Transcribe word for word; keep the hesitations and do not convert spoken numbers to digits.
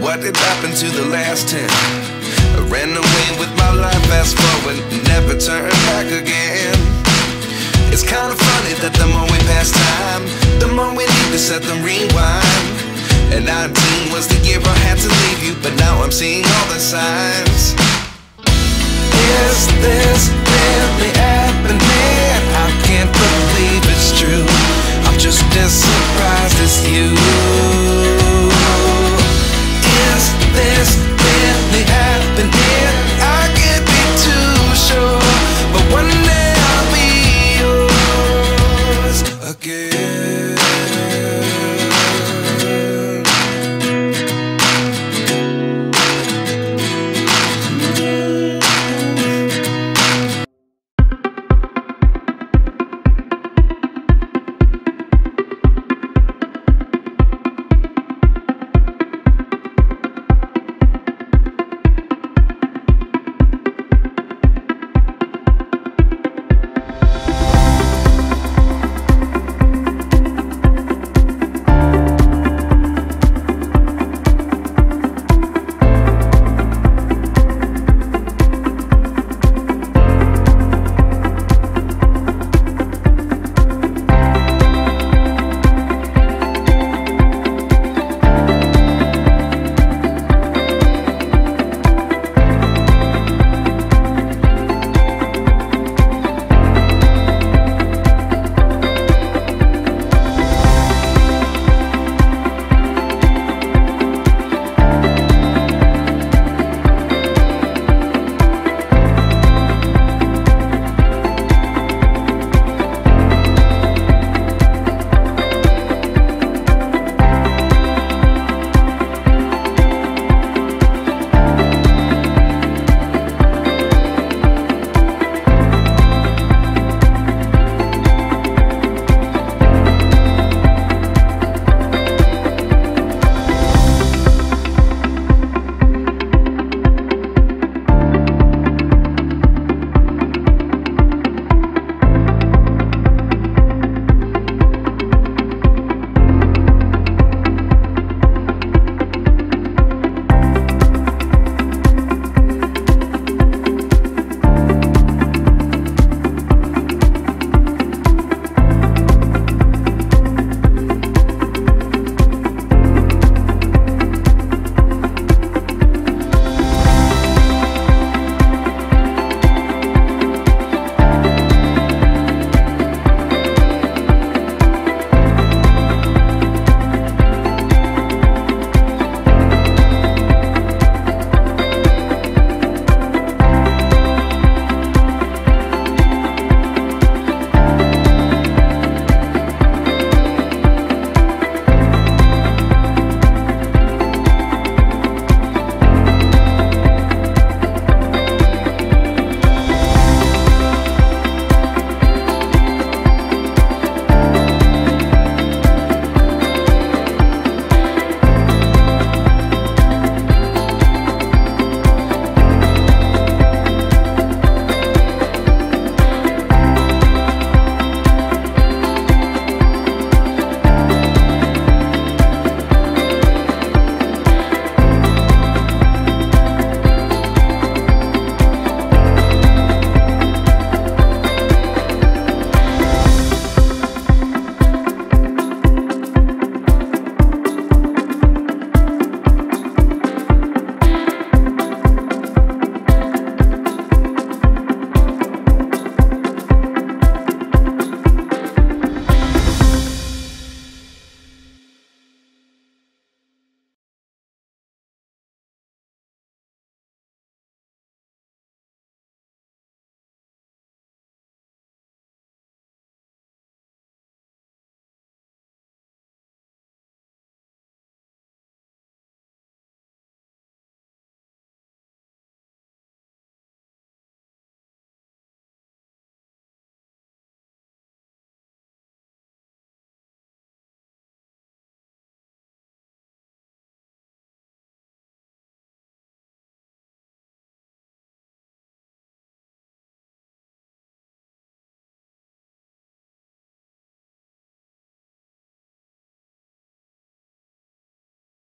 what did happen to the last ten? I ran away with my life, fast forward, never turn back again. It's kinda funny that the more we pass time, the more we need to set the rewind. And nineteen was the year I had to leave you, but now I'm seeing all the signs.